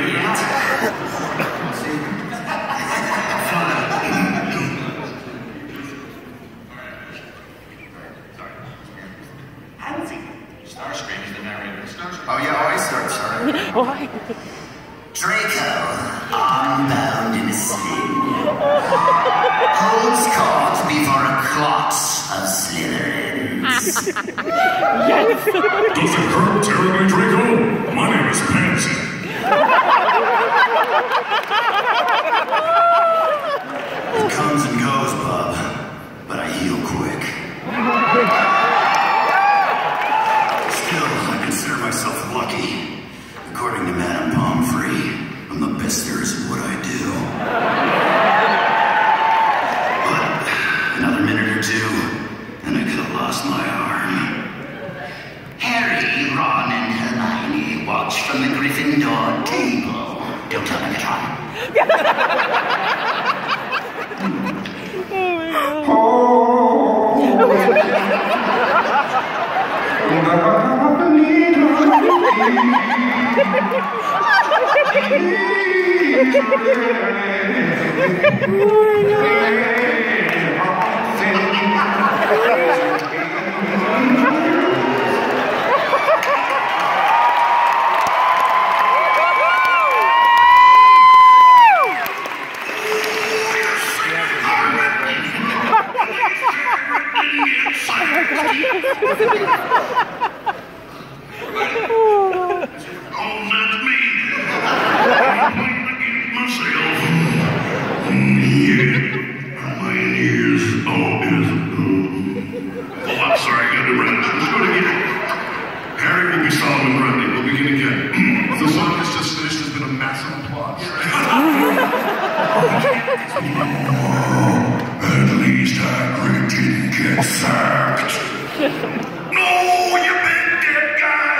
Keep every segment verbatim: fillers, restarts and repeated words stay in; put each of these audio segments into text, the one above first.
yet. Starscream is the narrator. Starscream. Oh yeah, oh, I start, sorry. Why? Draco, arm-bound in a sling, holds court before a clot of Slytherins. Yes! Does it hurt terribly, Draco? My name is Pansy. It comes and goes, bub, but I heal quick. Still, I consider myself lucky. According to Madame Pomfrey, I'm the best there is at what I do. But another minute or two, and I could have lost my arm. Harry, Ron, and Hermione watch from the Gryffindor table. Don't tell Megatron. At least Hagrid didn't get sacked. No, you big dead guy!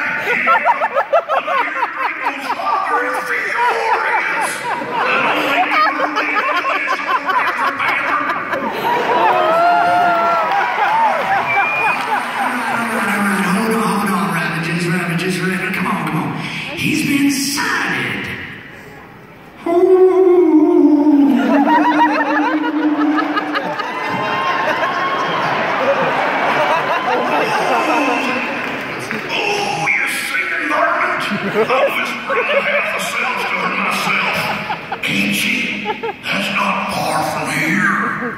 Draco's father is furious! I don't think you really realize you're a panther. Hold on, hold on, Ravages, Ravages, Ravages. Come on, come on. He's been sighted. I was running half the cells to her myself. Ain't she? That's not far from here.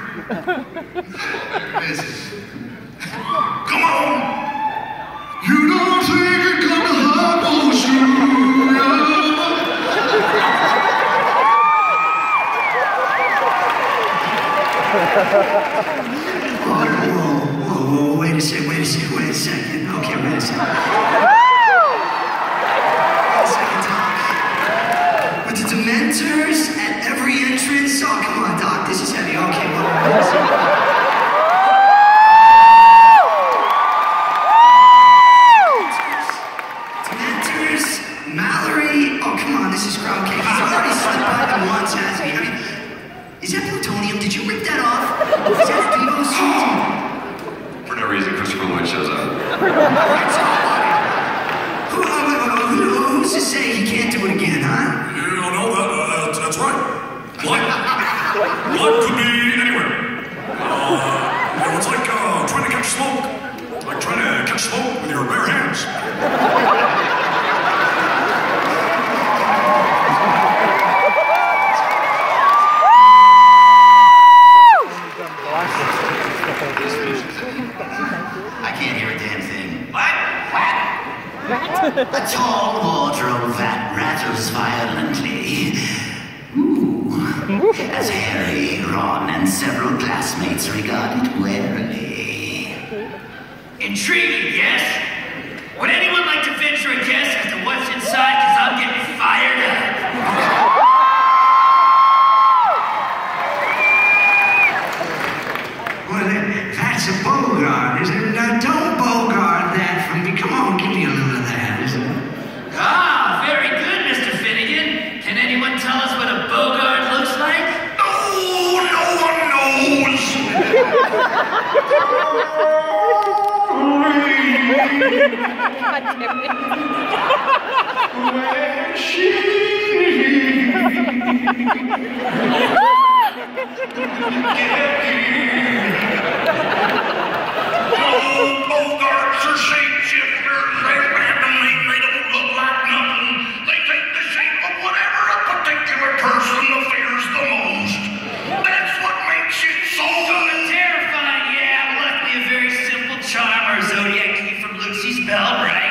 Come on. You don't think it could happen, Whoa, whoa, whoa, wait a second, wait a second, wait a second. Okay, wait a second. With the Dementors at every entrance? Oh, come on, Doc, this is heavy. Okay, well, wait a second. Dementors, Mallory. Oh, come on, this is crowd cake. He's already slipped by them once, hasn't he? I mean, is that plutonium? Did you rip that off? Is that a Devo suit? For no reason, Christopher Lloyd shows up. Who, uh, who, who's to say he can't do it again, huh? You don't know that? Uh, that's, that's right. Blood. Blood could be anywhere. Uh, you know, it's like uh, trying to catch smoke. Like trying to catch smoke with your bare hands. I can't hear a damn thing. What? What? A tall wardrobe that rattles violently. Ooh. As Harry, Ron, and several classmates regard it warily. Intriguing, yes? Would anyone like to venture a guess as to what's inside? Because I'm getting fired up. Well, that's a Bogart, isn't it? Now, don't Bogart that from me. Come on, give me a little of that, isn't it? Ah, very good, Mister Finnegan. Can anyone tell us what a Bogart looks like? Oh, no one knows! God damn it. When she Bogarts are shapeshifters. They're randomly. They don't look like nothing. They take the shape of whatever a particular person fears the most. That's what makes it so Terrifying, yeah. Luckily, a very simple charm or zodiac key from Lucy's belt, right?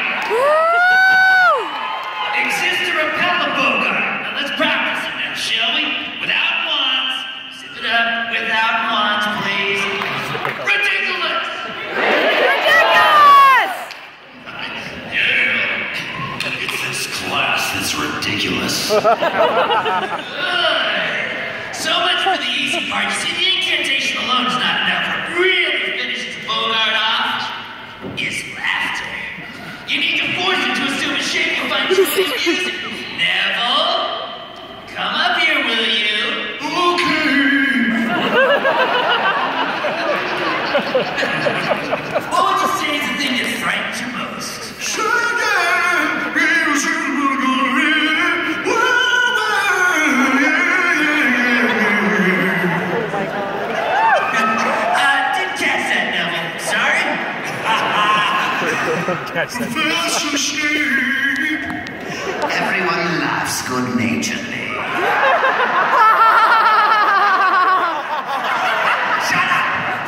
Exists to repel the Bogart. Now let's practice it now, shall we? Without wands. Zip it up. Without wands, please. Ridiculous! Ridiculous! Yeah. It's this class that's ridiculous. So much for the easy part. You see, the incantation alone is not enough. What really finishes Bogart off is laughter. You need to force it to assume a shape you find truly amusing. Neville, come up here, will you? Okay. What would you say is the thing that frightens you most? Everyone laughs good-naturedly. Shut up!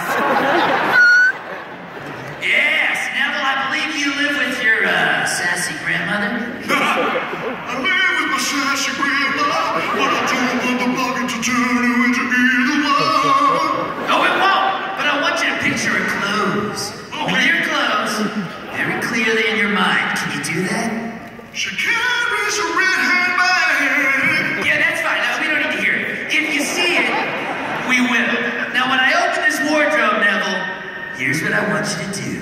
Yes, Neville, I believe you live with your uh, sassy grandmother. I live with my sassy grandma, but I don't want the bucket to turn you into either one. No, it won't. But I want you to picture her clothes. Only your clothes. Very clearly in your mind. Can you do that? She carries a red handbag. Yeah, that's fine. No, we don't need to hear it. If you see it, we will. Now, when I open this wardrobe, Neville, here's what I want you to do.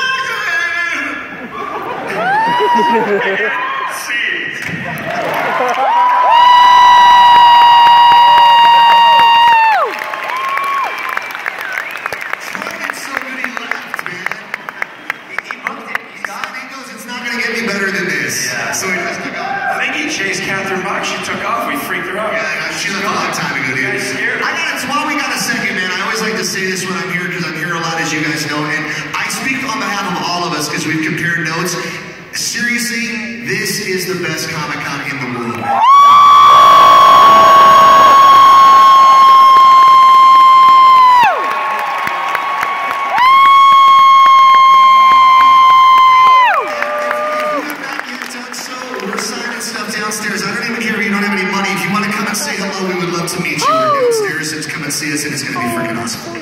Yeah, yeah. See. Yeah, so we just took off. I think he chased Catherine Bach. She took off. We freaked her out. Yeah, she left a long time ago, dude. You guys scared her. I got it's while we got a second, man. I always like to say this when I'm here because I'm here a lot, as you guys know. And I speak on behalf of all of us because we've compared notes. Seriously, this is the best Comic-Con in the world. Downstairs. I don't even care if you don't have any money. If you want to come and say hello, we would love to meet you. We're downstairs, and come and see us, and it's going to be freaking awesome.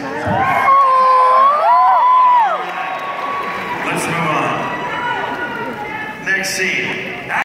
Let's move on. Next scene.